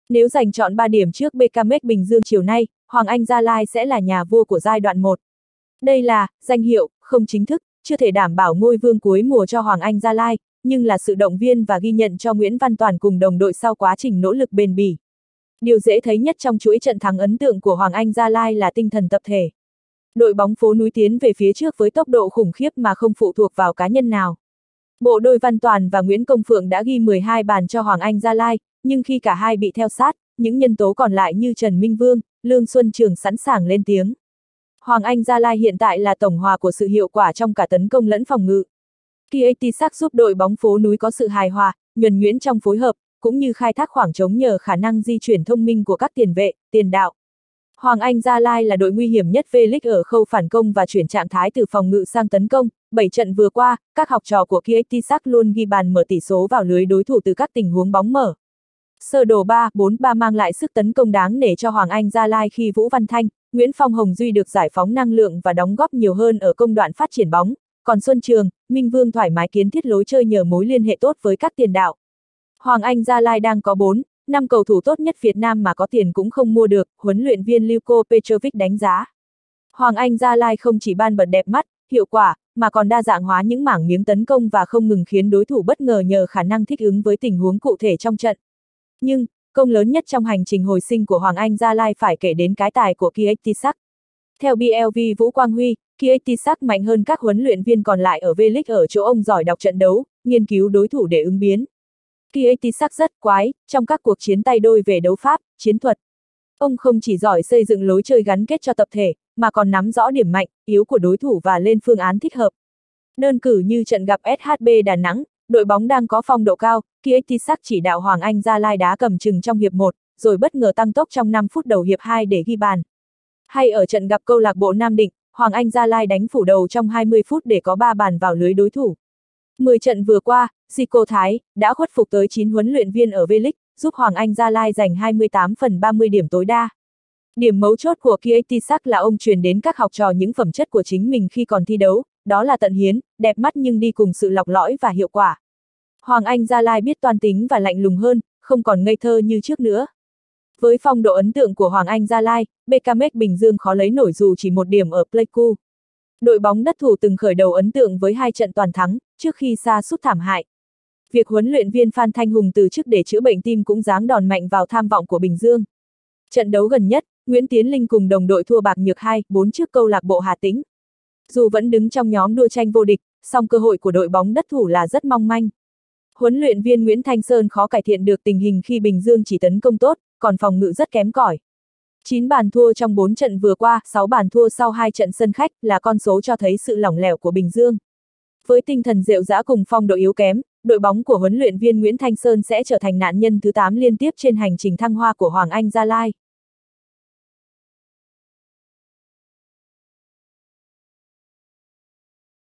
Nếu giành chọn 3 điểm trước BKMX Bình Dương chiều nay, Hoàng Anh Gia Lai sẽ là nhà vua của giai đoạn 1. Đây là danh hiệu không chính thức, chưa thể đảm bảo ngôi vương cuối mùa cho Hoàng Anh Gia Lai, nhưng là sự động viên và ghi nhận cho Nguyễn Văn Toàn cùng đồng đội sau quá trình nỗ lực bền bỉ. Điều dễ thấy nhất trong chuỗi trận thắng ấn tượng của Hoàng Anh Gia Lai là tinh thần tập thể. Đội bóng phố núi tiến về phía trước với tốc độ khủng khiếp mà không phụ thuộc vào cá nhân nào. Bộ đôi Văn Toàn và Nguyễn Công Phượng đã ghi 12 bàn cho Hoàng Anh Gia Lai, nhưng khi cả hai bị theo sát, những nhân tố còn lại như Trần Minh Vương, Lương Xuân Trường sẵn sàng lên tiếng. Hoàng Anh Gia Lai hiện tại là tổng hòa của sự hiệu quả trong cả tấn công lẫn phòng ngự. Kietisak giúp đội bóng phố núi có sự hài hòa, nhuần nhuyễn trong phối hợp, cũng như khai thác khoảng trống nhờ khả năng di chuyển thông minh của các tiền vệ, tiền đạo. Hoàng Anh Gia Lai là đội nguy hiểm nhất V-League ở khâu phản công và chuyển trạng thái từ phòng ngự sang tấn công. 7 trận vừa qua, các học trò của Kietisak luôn ghi bàn mở tỷ số vào lưới đối thủ từ các tình huống bóng mở. Sơ đồ 3-4-3 mang lại sức tấn công đáng nể cho Hoàng Anh Gia Lai khi Vũ Văn Thanh, Nguyễn Phong Hồng Duy được giải phóng năng lượng và đóng góp nhiều hơn ở công đoạn phát triển bóng, còn Xuân Trường, Minh Vương thoải mái kiến thiết lối chơi nhờ mối liên hệ tốt với các tiền đạo. Hoàng Anh Gia Lai đang có 4-5 cầu thủ tốt nhất Việt Nam mà có tiền cũng không mua được, huấn luyện viên Luko Petrovic đánh giá. Hoàng Anh Gia Lai không chỉ ban bật đẹp mắt, hiệu quả, mà còn đa dạng hóa những mảng miếng tấn công và không ngừng khiến đối thủ bất ngờ nhờ khả năng thích ứng với tình huống cụ thể trong trận. Nhưng, công lớn nhất trong hành trình hồi sinh của Hoàng Anh Gia Lai phải kể đến cái tài của Kietisak. Theo BLV Vũ Quang Huy, Kietisak mạnh hơn các huấn luyện viên còn lại ở V-League ở chỗ ông giỏi đọc trận đấu, nghiên cứu đối thủ để ứng biến. Kietisak rất quái, trong các cuộc chiến tay đôi về đấu pháp, chiến thuật. Ông không chỉ giỏi xây dựng lối chơi gắn kết cho tập thể, mà còn nắm rõ điểm mạnh, yếu của đối thủ và lên phương án thích hợp. Đơn cử như trận gặp SHB Đà Nẵng, đội bóng đang có phong độ cao, Kietisak chỉ đạo Hoàng Anh Gia Lai đá cầm chừng trong hiệp 1, rồi bất ngờ tăng tốc trong 5 phút đầu hiệp 2 để ghi bàn. Hay ở trận gặp câu lạc bộ Nam Định, Hoàng Anh Gia Lai đánh phủ đầu trong 20 phút để có 3 bàn vào lưới đối thủ. 10 trận vừa qua, Zico Thái đã khuất phục tới 9 huấn luyện viên ở V-League, giúp Hoàng Anh Gia Lai giành 28/30 điểm tối đa. Điểm mấu chốt của Kietisak là ông truyền đến các học trò những phẩm chất của chính mình khi còn thi đấu, đó là tận hiến, đẹp mắt nhưng đi cùng sự lọc lõi và hiệu quả. Hoàng Anh Gia Lai biết toan tính và lạnh lùng hơn, không còn ngây thơ như trước nữa. Với phong độ ấn tượng của Hoàng Anh Gia Lai, BKMX Bình Dương khó lấy nổi dù chỉ 1 điểm ở Pleiku. Đội bóng đất thủ từng khởi đầu ấn tượng với 2 trận toàn thắng, trước khi sa sút thảm hại. Việc huấn luyện viên Phan Thanh Hùng từ chức để chữa bệnh tim cũng giáng đòn mạnh vào tham vọng của Bình Dương. Trận đấu gần nhất, Nguyễn Tiến Linh cùng đồng đội thua bạc nhược 2-4 trước câu lạc bộ Hà Tĩnh. Dù vẫn đứng trong nhóm đua tranh vô địch, song cơ hội của đội bóng đất thủ là rất mong manh. Huấn luyện viên Nguyễn Thanh Sơn khó cải thiện được tình hình khi Bình Dương chỉ tấn công tốt, còn phòng ngự rất kém cỏi. 9 bàn thua trong 4 trận vừa qua, 6 bàn thua sau 2 trận sân khách là con số cho thấy sự lỏng lẻo của Bình Dương. Với tinh thần rệu rã cùng phong độ yếu kém, đội bóng của huấn luyện viên Nguyễn Thanh Sơn sẽ trở thành nạn nhân thứ 8 liên tiếp trên hành trình thăng hoa của Hoàng Anh Gia Lai.